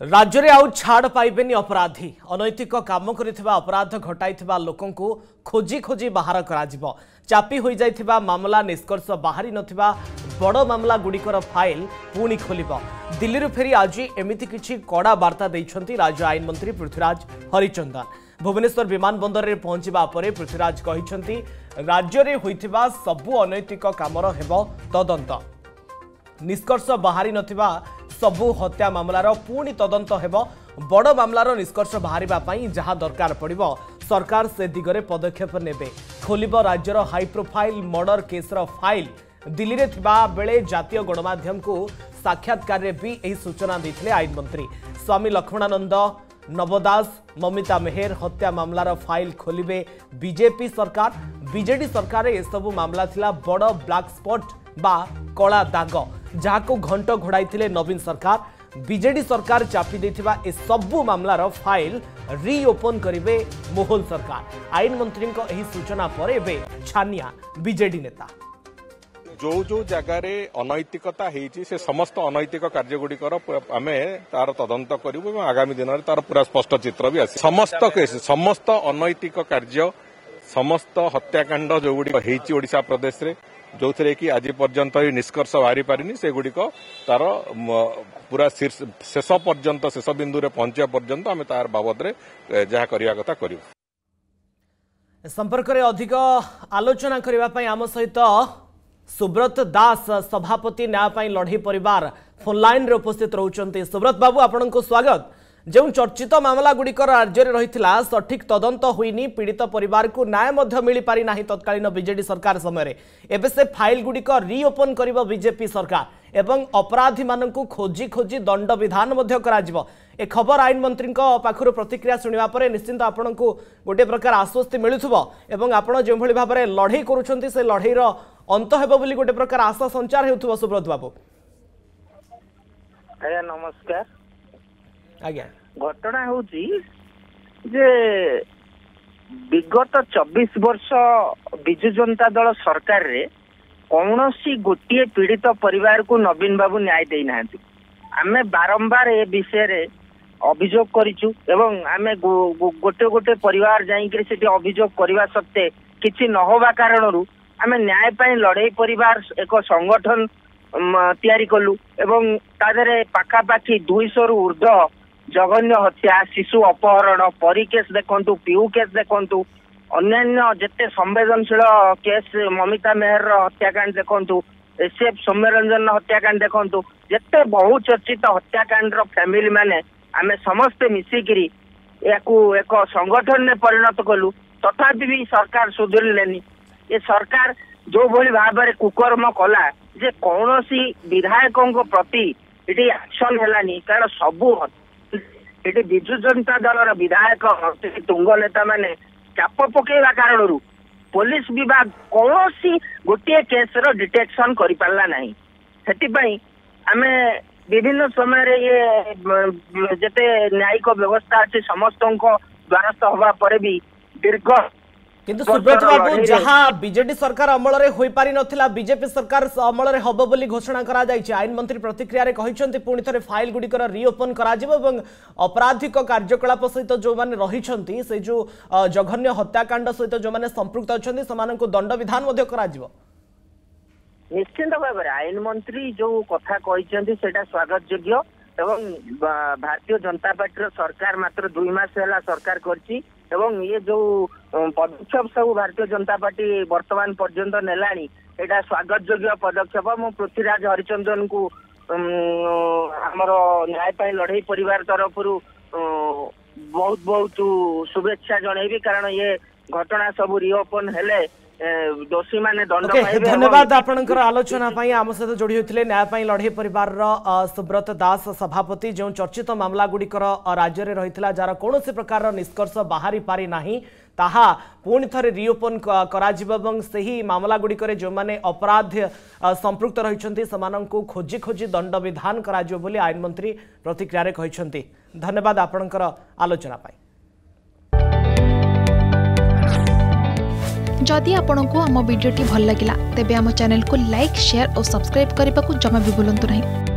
राज्य में आउ छाड़ पाइबेनी अपराधी अनैतिक काम करिथिबा अपराध घटाइथिबा लोकंकु खोजी खोजी बाहर कराजिबो। चापी होई जाइथिबा मामला निष्कर्ष बाहरी नथिबा बड़ मामला गुड़िकर फाइल पुणी खोलिबो। दिल्ली फेरी आज एमिति किछि कड़ा वार्ता दैछंती राज्य आईन मंत्री पृथ्वीराज हरिचंदन। भुवनेश्वर विमान बंदर रे पहुंचबा परे पृथ्वीराज कहिसंती राज्य रे होइथिबा सबु अनैतिक कामर हेबो तदंत। निष्कर्ष बाहरी नथिबा सबु हत्या मामलार पुणी तदंत हेबो। बड़ मामलार निष्कर्ष बाहरिबा पई जहां दरकार पड़िबो सरकार से दिगरे पदक्षेप नेबे। खोलिबो राज्यर हाई प्रोफाइल मर्डर केसर फाइल। दिल्ली रे थिबा बेले जातीय गणमाध्यम को साक्षात्कार रे भी एही सूचना दैथिले आईन मंत्री। स्वामी लक्ष्मणानंद नवदास ममिता मेहर हत्या मामलार फाइल खोलिबे बीजेपी सरकार। बीजेडी सरकार ए सबु मामला थिला बड़ ब्लैक स्पॉट बा कला दाग जहाको घंट घोड़ाई नवीन सरकार। बीजेडी सरकार चापी देथिबा ए सबु मामलार फाइल रीओपन करिवे मोहन सरकार। आईन मंत्री एही सूचना पर एबे छानिया बीजेडी नेता जो जो जगार अनैतिकता होती से समस्त अनैतिक कार्यगुड़िकर आमे तार तदंत करूँ। आगामी दिन में तार पूरा स्पष्ट चित्र भी आस समस्त केस समस्त अनैतिक कार्य समस्त हत्याकांड जो गुड़िक होती ओडिशा प्रदेश रे जो थे कि आज पर्यंत निष्कर्ष बाहरी पारिनी से गुड़िक तार पूरा शेष पर्यंत शेष बिंदु रे पहुंचा पर्यंत आम तार बाबद रे जहाँ करने कथा करूँ। संपर्क में अधिक आलोचना करने आम सहित सुब्रत दास सभापति न्याय लड़ई परिवार फोन लाइन रे उपस्थित रहउचंती। सुब्रत बाबू आपण को स्वागत। जो चर्चित मामला गुड़िकर राज्य में रही सठिक तदंत हुईनी पीड़ित परिवार को न्याय मिल पारि नाही तत्कालीन बीजेडी सरकार समय एबे से फाइल गुड़िक रीओपन करिबो बीजेपी सरकार एवं अपराधी मानकु खोजी खोजी दंड विधान कराजिबो। ए खबर आईन मंत्री पाखुर प्रतिक्रिया शुणा पर निश्चिंत आपण को गोटे प्रकार आश्वस्ति मिलुथबो एवं आपण जो भली भाबरे लड़ई करूछंती से लड़ईर अंत हेबो बोली गोटे प्रकार आशा संचार हेउथबो। सुब्रत बाबू आज्ञा नमस्कार। आज्ञा घटना हूँ जे विगत 24 वर्ष बिजु जनता दल सरकार रे कौनसी गोटे पीड़ित परिवार को नवीन बाबू न्याय दे ना। आमे बारंबार ए विषय रे अभियोग करिचु एवं आमे गोटे गोटे परिवार जाइकरी सेठी अभियोग करवा सत्ते किछि न होबा कारणरू आमे न्याय पाई लड़ई परिवार एक संगठन तैयारी कलु एवं तादरे पाखापाखी 200 रु ऊर्ध्व जघन्य हत्या शिशु अपहरण परी केस देखंतु पीयू केस देखंतु अन्यान्य जेते संवेदनशील केस ममिता मेहर हत्याकांड देखंतु एसएफ सौम्यरंजन हत्याकांड देखंतु जेते बहु चर्चित हत्याकांड रो फैमिली माने आमे समस्त मिसिकिरी याकू एक संगठन ने परिणत कलु तथापि भी सरकार सुधुरलेनी। ये सरकार जो भली भाबरे कुकर्म कला जे कौनसी विधायकों प्रति इटी एक्शन हेलानी कारण सबू ये विजु जनता दल विधायक तुंग नेता माने चाप पकेवा कारण पुलिस विभाग कौन गोटे केस डिटेक्शन कर पारा ना। से आम विभिन्न समय ये जिते न्यायिक व्यवस्था अच्छी समस्त द्वारस्थ हवा पर भी दीर्घ किंतु सुब्रत बाबू जहां बीजेडी सरकार अमल रे होई पारि नथिला बीजेपी सरकार अमल रे हबो बोली घोषणा करा जायछि। आईन मंत्री प्रतिक्रिया रे कहिसंती पुणी थरे फाइल गुडीकर रीओपन करा जिवो एवं आपराधिक कार्यकलाप सहित जो माने रहिसंती से जो जघन्य हत्याकांड सहित जो माने संपृक्त अछंती समाननको दंड विधान मध्ये करा जिवो। निश्चित भाव आईन मंत्री जो कथा कहिसंती सेटा स्वागत योग्य एवं भारतीय जनता पार्टी सरकार मात्र 2 मास है सरकार करछि एवं ये जो पदक्षेप सब भारतीय जनता पार्टी वर्तमान पर्यंत नेलानी एटा स्वागत योग्य पदक्षेप। मु पृथ्वीराज हरिचंदन को हमर न्याय पाई लड़ई परिवार तरफ बहुत बहुत शुभेच्छा जनइबी कारण ये घटना सब रीओपन हेले दोषी माने दंड पाइबे। धन्यवाद आपनकर आलोचना पई आम सहित जोड़ी होतिले न्याय पाई लड़ई परिवार सुब्रत दास सभापति जो चर्चित मामला गुड़िकर राज्य में रही जार कौन प्रकार निष्कर्ष बाहरी पारि नाही ताहा पुणी थरे रीओपन कराजिबो सही मामला गुड़िकर जो माने अपराध संपृक्त रहिसंती समानंकु खोजी खोजी दंड विधान कराजिबो बोली आईन मंत्री प्रतिक्रिया रे कहिसंती। धन्यवाद आपनकर आलोचना पाई। जदि आपंक आम भिडी भल लगा तेब आम चैनल को लाइक शेयर और सब्सक्राइब करने को जमा भी भूलु नहीं।